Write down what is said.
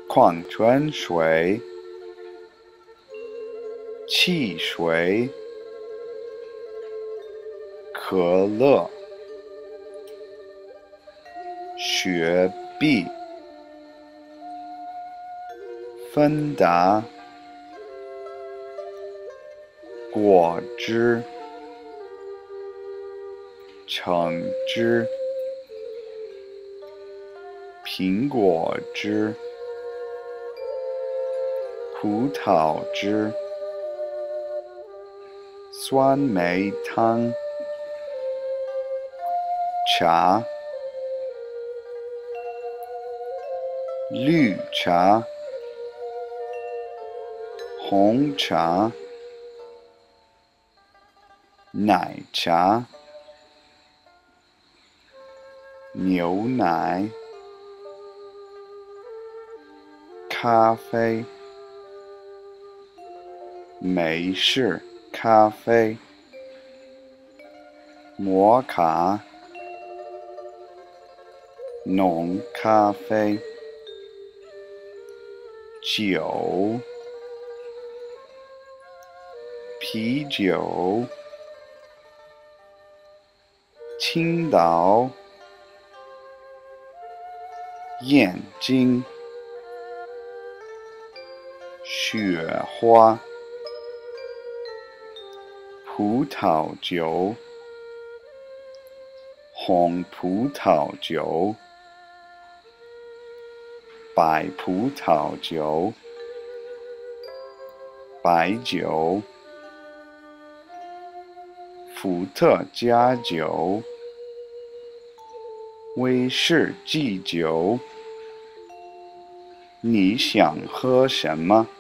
矿泉水、汽水、可乐、雪碧、芬达、果汁、橙汁、苹果汁、葡萄汁、酸梅汤、茶、绿茶、红茶、奶茶、牛奶、咖啡、美式咖啡、摩卡、浓咖啡、酒、啤酒、青岛、燕京、雪花、葡萄酒、红葡萄酒、白葡萄酒、白酒、伏特加酒、威士忌酒。你想喝什么？